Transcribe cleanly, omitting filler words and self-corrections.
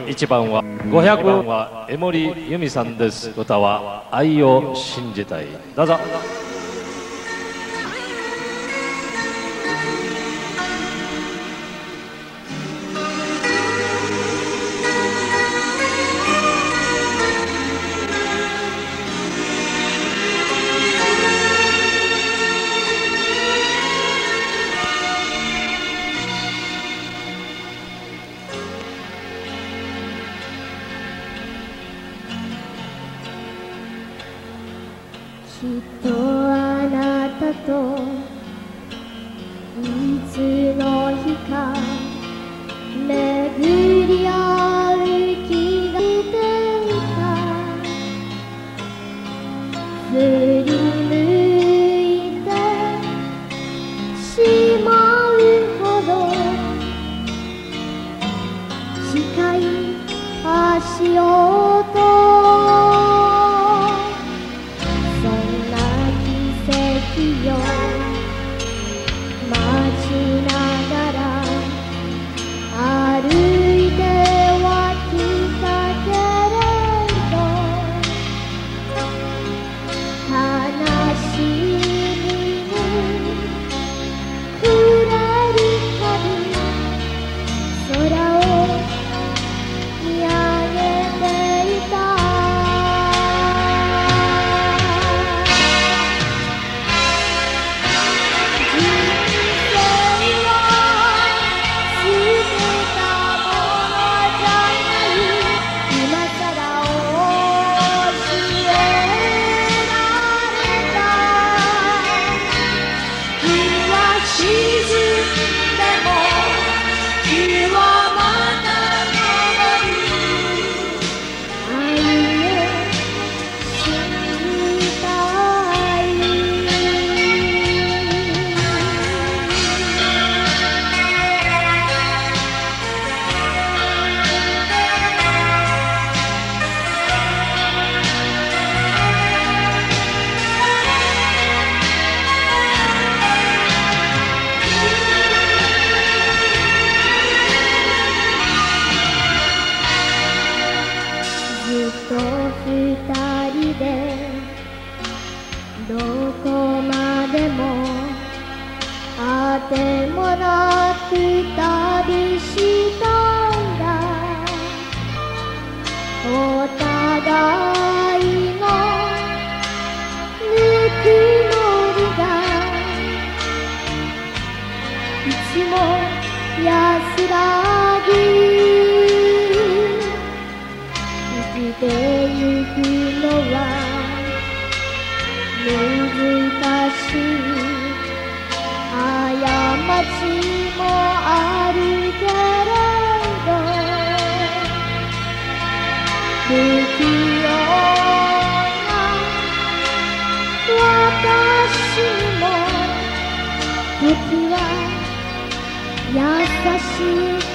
1番は500番は江森由美さんです。歌は愛を信じたい。どうぞ。 きっとあなたといつの日か巡り合う気がしていた。振り向いてしまうほど近い足音。待ちながら歩いてはきたけれど、悲しみに暮れるたび空を見上げていた。二人でどこまでもあてもなく旅したんだ。お互いのぬくもりがいつも安らぎ生きてゆくのは難しい。過ちもあるけれど不器用な私にも時は優しい